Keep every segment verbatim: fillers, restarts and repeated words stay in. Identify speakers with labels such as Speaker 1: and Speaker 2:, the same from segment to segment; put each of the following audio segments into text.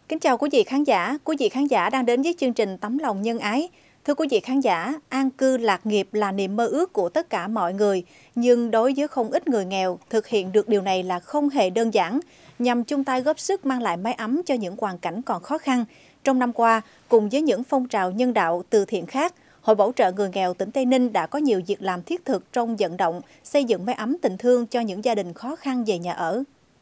Speaker 1: Kính chào quý vị khán giả, quý vị khán giả đang đến với chương trình Tấm lòng nhân ái. Thưa quý vị khán giả, an cư lạc nghiệp là niềm mơ ước của tất cả mọi người, nhưng đối với không ít người nghèo, thực hiện được điều này là không hề đơn giản. Nhằm chung tay góp sức mang lại mái ấm cho những hoàn cảnh còn khó khăn, trong năm qua, cùng với những phong trào nhân đạo từ thiện khác, Hội Bảo trợ Người nghèo tỉnh Tây Ninh đã có nhiều việc làm thiết thực trong vận động, xây dựng mái ấm tình thương cho những gia đình khó khăn về nhà ở.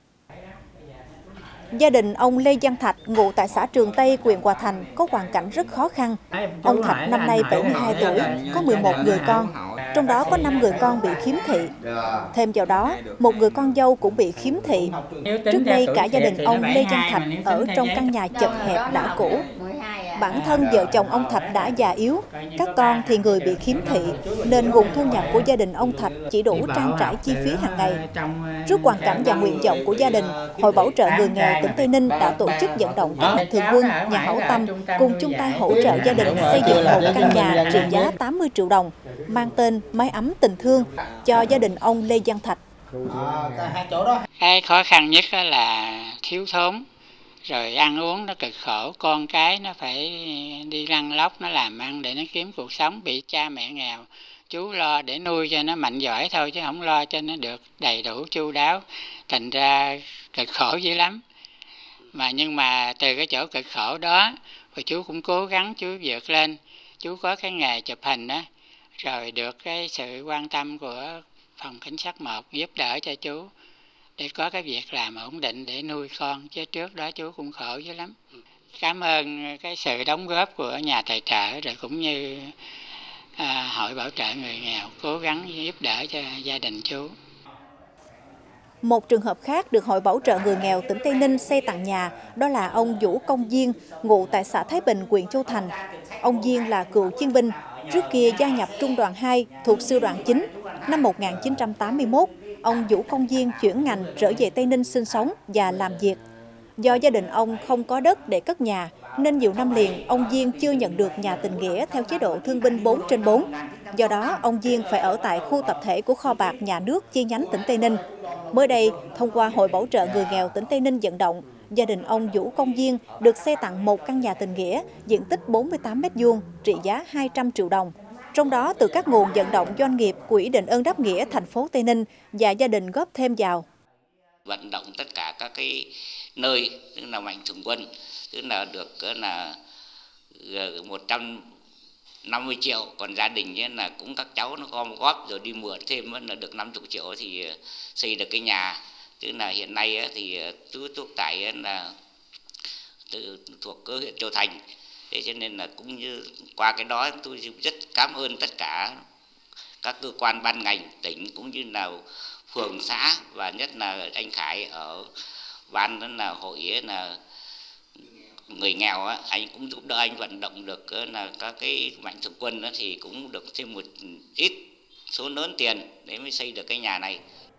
Speaker 1: Gia đình ông Lê Văn Thạch, ngụ tại xã Trường Tây, huyện Hòa Thành, có hoàn cảnh rất khó khăn. Ông Thạch năm nay bảy mươi hai tuổi, có mười một người con, trong đó có năm người con bị khiếm thị. Thêm vào đó, một người con dâu cũng bị khiếm thị. Trước đây, cả gia đình ông Lê Văn Thạch ở trong căn nhà chật hẹp đã cũ. Bản thân vợ chồng ông Thạch đã già yếu, các con thì người bị khiếm thị, nên nguồn thu nhập của gia đình ông Thạch chỉ đủ trang trải chi phí hàng ngày. Trước hoàn cảnh và nguyện vọng của gia đình, Hội Bảo trợ Người nghèo tỉnh Tây Ninh đã tổ chức vận động các mạnh thường quân, nhà hảo tâm cùng chung tay hỗ trợ gia đình xây dựng một căn nhà trị giá tám mươi triệu đồng, mang tên Mái ấm tình thương cho gia đình ông Lê Văn Thạch.
Speaker 2: Cái khó khăn nhất là thiếu thốn. Rồi ăn uống nó cực khổ, con cái nó phải đi lăn lóc, nó làm ăn để nó kiếm cuộc sống, bị cha mẹ nghèo. Chú lo để nuôi cho nó mạnh giỏi thôi, chứ không lo cho nó được đầy đủ chu đáo. Thành ra cực khổ dữ lắm. Mà nhưng mà từ cái chỗ cực khổ đó, rồi chú cũng cố gắng chú vượt lên. Chú có cái nghề chụp hình đó, rồi được cái sự quan tâm của phòng cảnh sát một giúp đỡ cho chú, để có cái việc làm ổn định để nuôi con, chứ trước đó chú cũng khổ dữ lắm. Cảm ơn cái sự đóng góp của nhà tài trợ, rồi cũng như à, Hội Bảo trợ Người nghèo cố gắng giúp đỡ cho gia đình chú.
Speaker 1: Một trường hợp khác được Hội Bảo trợ Người nghèo tỉnh Tây Ninh xây tặng nhà, đó là ông Vũ Công Diên, ngụ tại xã Thái Bình, huyện Châu Thành. Ông Diên là cựu chiến binh, trước kia gia nhập Trung đoàn hai thuộc Sư đoàn chín. Năm một nghìn chín trăm tám mươi mốt, ông Vũ Công Diên chuyển ngành trở về Tây Ninh sinh sống và làm việc. Do gia đình ông không có đất để cất nhà, nên nhiều năm liền ông Diên chưa nhận được nhà tình nghĩa theo chế độ thương binh bốn trên bốn. Do đó, ông Diên phải ở tại khu tập thể của kho bạc nhà nước chi nhánh tỉnh Tây Ninh. Mới đây, thông qua Hội Bảo trợ Người nghèo tỉnh Tây Ninh vận động, gia đình ông Vũ Công Diên được xây tặng một căn nhà tình nghĩa diện tích bốn mươi tám mét vuông, trị giá hai trăm triệu đồng. Trong đó, từ các nguồn vận động doanh nghiệp, Quỹ đền ơn đáp nghĩa thành phố Tây Ninh và gia đình góp thêm vào.
Speaker 3: Vận động tất cả các cái nơi, tức là mạnh thường quân, tức là được là một trăm năm mươi triệu, còn gia đình ấy là cũng các cháu nó gom góp rồi đi mượn thêm là được năm mươi triệu thì xây được cái nhà. Tức là hiện nay ấy, thì chú Túc Tại là từ, thuộc cơ huyện Châu Thành. Thế cho nên là cũng như qua cái đó tôi rất cảm ơn tất cả các cơ quan ban ngành tỉnh cũng như là phường xã, và nhất là anh Khải ở ban đó là hội là người nghèo á, anh cũng giúp đỡ anh vận động được là các cái mạnh thường quân đó, thì cũng được thêm một ít số lớn tiền để mới xây được cái nhà này.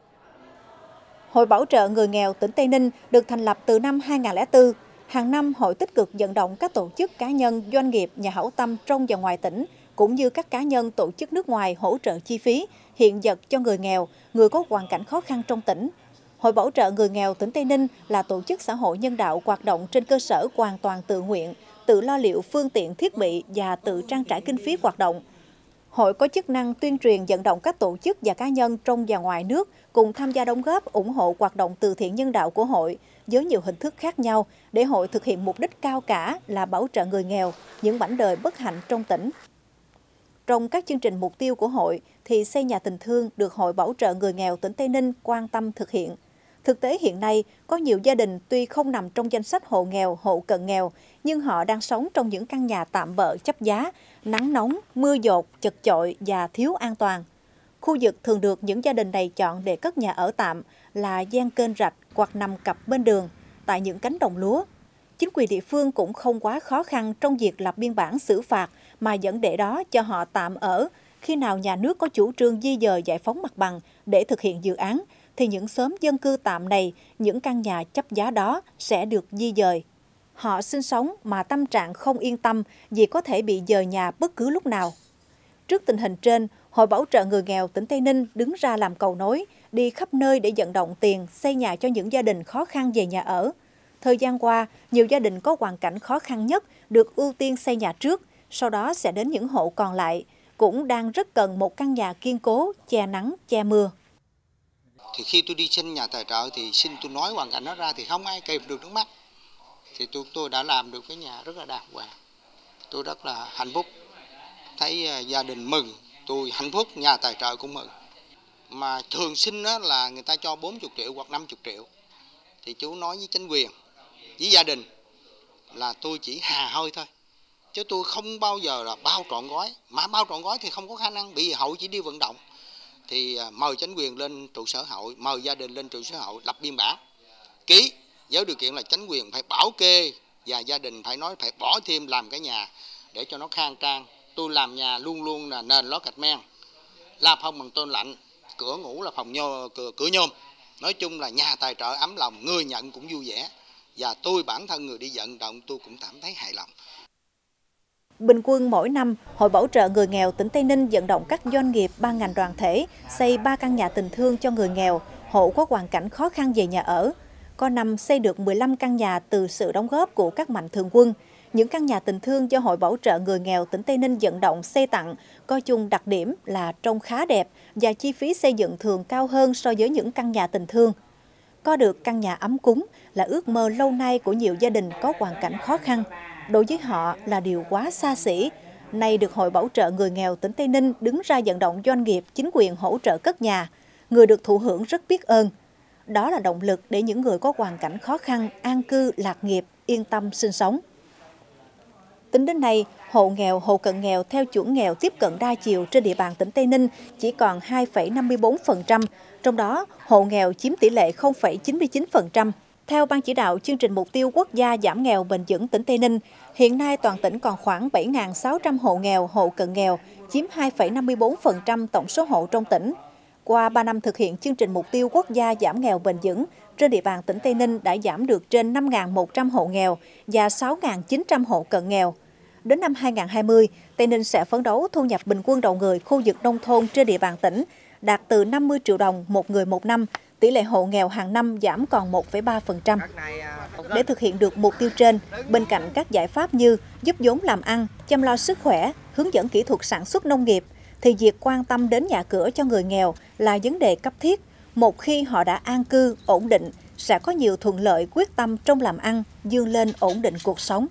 Speaker 1: Hội Bảo trợ Người nghèo tỉnh Tây Ninh được thành lập từ năm hai nghìn không trăm lẻ bốn. Hàng năm, hội tích cực vận động các tổ chức cá nhân, doanh nghiệp, nhà hảo tâm trong và ngoài tỉnh, cũng như các cá nhân tổ chức nước ngoài hỗ trợ chi phí, hiện vật cho người nghèo, người có hoàn cảnh khó khăn trong tỉnh. Hội Bảo trợ Người nghèo tỉnh Tây Ninh là tổ chức xã hội nhân đạo hoạt động trên cơ sở hoàn toàn tự nguyện, tự lo liệu phương tiện thiết bị và tự trang trải kinh phí hoạt động. Hội có chức năng tuyên truyền vận động các tổ chức và cá nhân trong và ngoài nước cùng tham gia đóng góp ủng hộ hoạt động từ thiện nhân đạo của hội với nhiều hình thức khác nhau để hội thực hiện mục đích cao cả là bảo trợ người nghèo, những mảnh đời bất hạnh trong tỉnh. Trong các chương trình mục tiêu của hội thì xây nhà tình thương được Hội Bảo trợ Người nghèo tỉnh Tây Ninh quan tâm thực hiện. Thực tế hiện nay, có nhiều gia đình tuy không nằm trong danh sách hộ nghèo, hộ cận nghèo, nhưng họ đang sống trong những căn nhà tạm bợ chấp giá, nắng nóng, mưa dột, chật chội và thiếu an toàn. Khu vực thường được những gia đình này chọn để cất nhà ở tạm là gian kênh rạch hoặc nằm cặp bên đường, tại những cánh đồng lúa. Chính quyền địa phương cũng không quá khó khăn trong việc lập biên bản xử phạt mà vẫn để đó cho họ tạm ở. Khi nào nhà nước có chủ trương di dời giải phóng mặt bằng để thực hiện dự án, thì những xóm dân cư tạm này, những căn nhà chấp giá đó sẽ được di dời. Họ sinh sống mà tâm trạng không yên tâm vì có thể bị dời nhà bất cứ lúc nào. Trước tình hình trên, Hội Bảo trợ Người nghèo tỉnh Tây Ninh đứng ra làm cầu nối, đi khắp nơi để vận động tiền xây nhà cho những gia đình khó khăn về nhà ở. Thời gian qua, nhiều gia đình có hoàn cảnh khó khăn nhất được ưu tiên xây nhà trước, sau đó sẽ đến những hộ còn lại, cũng đang rất cần một căn nhà kiên cố, che nắng, che mưa.
Speaker 4: Thì khi tôi đi xin nhà tài trợ thì xin tôi nói hoàn cảnh nó ra thì không ai kìm được nước mắt. Thì tôi tôi đã làm được cái nhà rất là đàng hoàng. Tôi rất là hạnh phúc. Thấy gia đình mừng, tôi hạnh phúc, nhà tài trợ cũng mừng. Mà thường xin đó là người ta cho bốn mươi triệu hoặc năm mươi triệu. Thì chú nói với chính quyền, với gia đình là tôi chỉ hà hơi thôi. Chứ tôi không bao giờ là bao trọn gói. Mà bao trọn gói thì không có khả năng, bị hội chỉ đi vận động. Thì mời chính quyền lên trụ sở hội, mời gia đình lên trụ sở hội, lập biên bản, ký, với điều kiện là chính quyền phải bảo kê và gia đình phải nói phải bỏ thêm làm cái nhà để cho nó khang trang. Tôi làm nhà luôn luôn là nền lót gạch men, la phong bằng tôn lạnh, cửa ngủ là phòng nhô, cửa, cửa nhôm. Nói chung là nhà tài trợ ấm lòng, người nhận cũng vui vẻ. Và tôi bản thân người đi vận động tôi cũng cảm thấy hài lòng.
Speaker 1: Bình quân mỗi năm, Hội Bảo trợ Người nghèo tỉnh Tây Ninh vận động các doanh nghiệp, ban ngành đoàn thể xây ba căn nhà tình thương cho người nghèo, hộ có hoàn cảnh khó khăn về nhà ở. Có năm xây được mười lăm căn nhà từ sự đóng góp của các mạnh thường quân. Những căn nhà tình thương do Hội Bảo trợ Người nghèo tỉnh Tây Ninh vận động xây tặng có chung đặc điểm là trông khá đẹp và chi phí xây dựng thường cao hơn so với những căn nhà tình thương. Có được căn nhà ấm cúng là ước mơ lâu nay của nhiều gia đình có hoàn cảnh khó khăn. Đối với họ là điều quá xa xỉ. Nay được Hội Bảo trợ Người nghèo tỉnh Tây Ninh đứng ra vận động doanh nghiệp, chính quyền hỗ trợ cất nhà. Người được thụ hưởng rất biết ơn. Đó là động lực để những người có hoàn cảnh khó khăn, an cư, lạc nghiệp, yên tâm sinh sống. Tính đến nay, hộ nghèo, hộ cận nghèo theo chuẩn nghèo tiếp cận đa chiều trên địa bàn tỉnh Tây Ninh chỉ còn hai phẩy năm mươi tư phần trăm, trong đó hộ nghèo chiếm tỷ lệ không phẩy chín mươi chín phần trăm. Theo Ban chỉ đạo chương trình mục tiêu quốc gia giảm nghèo bền vững tỉnh Tây Ninh, hiện nay toàn tỉnh còn khoảng bảy nghìn sáu trăm hộ nghèo, hộ cận nghèo, chiếm hai phẩy năm mươi tư phần trăm tổng số hộ trong tỉnh. Qua ba năm thực hiện chương trình mục tiêu quốc gia giảm nghèo bền vững, trên địa bàn tỉnh Tây Ninh đã giảm được trên năm nghìn một trăm hộ nghèo và sáu nghìn chín trăm hộ cận nghèo. Đến năm hai nghìn không trăm hai mươi, Tây Ninh sẽ phấn đấu thu nhập bình quân đầu người khu vực nông thôn trên địa bàn tỉnh đạt từ năm mươi triệu đồng một người một năm, tỷ lệ hộ nghèo hàng năm giảm còn một phẩy ba phần trăm. Để thực hiện được mục tiêu trên, bên cạnh các giải pháp như giúp vốn làm ăn, chăm lo sức khỏe, hướng dẫn kỹ thuật sản xuất nông nghiệp, thì việc quan tâm đến nhà cửa cho người nghèo là vấn đề cấp thiết. Một khi họ đã an cư, ổn định, sẽ có nhiều thuận lợi quyết tâm trong làm ăn, vươn lên ổn định cuộc sống.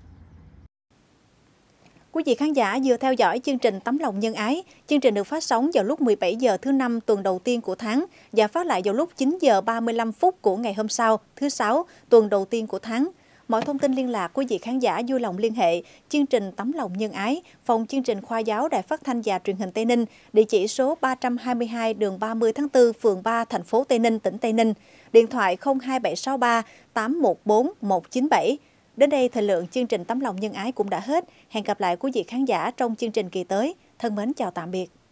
Speaker 1: Quý vị khán giả vừa theo dõi chương trình Tấm lòng nhân ái. Chương trình được phát sóng vào lúc mười bảy giờ thứ năm tuần đầu tiên của tháng và phát lại vào lúc chín giờ ba mươi lăm phút của ngày hôm sau, thứ sáu, tuần đầu tiên của tháng. Mọi thông tin liên lạc quý vị khán giả vui lòng liên hệ chương trình Tấm lòng nhân ái, phòng chương trình khoa giáo Đài Phát thanh và Truyền hình Tây Ninh, địa chỉ số ba trăm hai mươi hai đường ba mươi tháng tư, phường ba, thành phố Tây Ninh, tỉnh Tây Ninh. Điện thoại không hai bảy sáu ba tám một bốn một chín bảy. Đến đây, thời lượng chương trình Tấm lòng nhân ái cũng đã hết. Hẹn gặp lại quý vị khán giả trong chương trình kỳ tới. Thân mến chào tạm biệt.